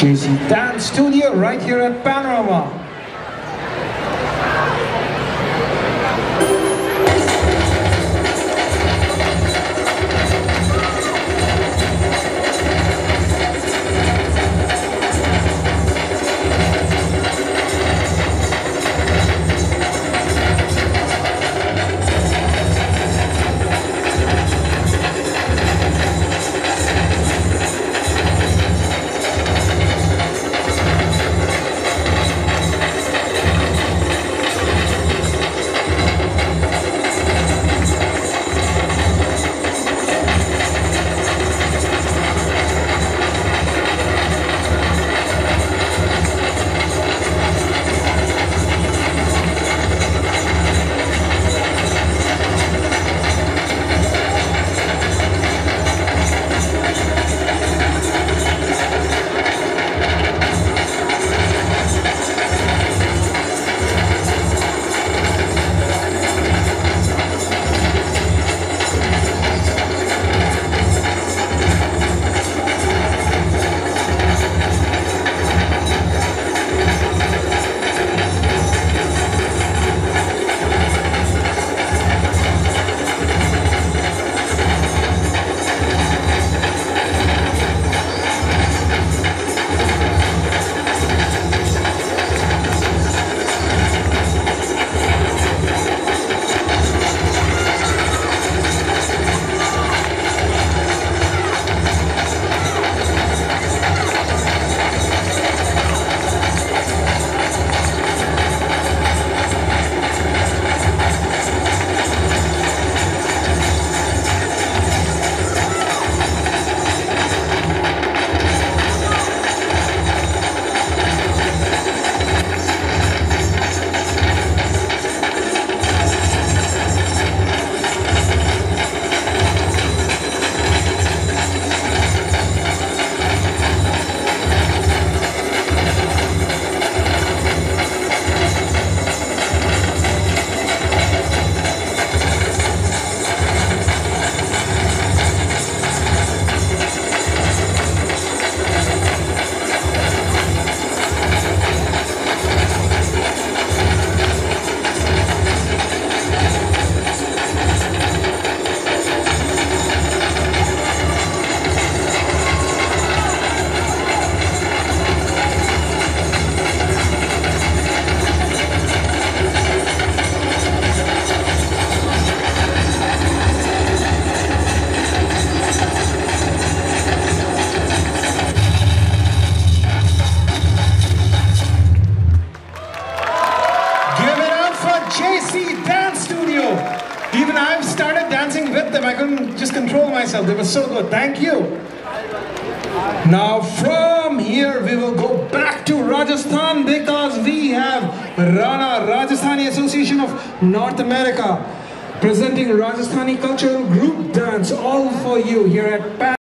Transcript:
JC Dance Studio right here at Panorama. JC Dance Studio. Even I've started dancing with them. I couldn't just control myself. They were so good. Thank you. Now from here we will go back to Rajasthan because we have Rana, Rajasthani Association of North America, presenting Rajasthani cultural group dance all for you here at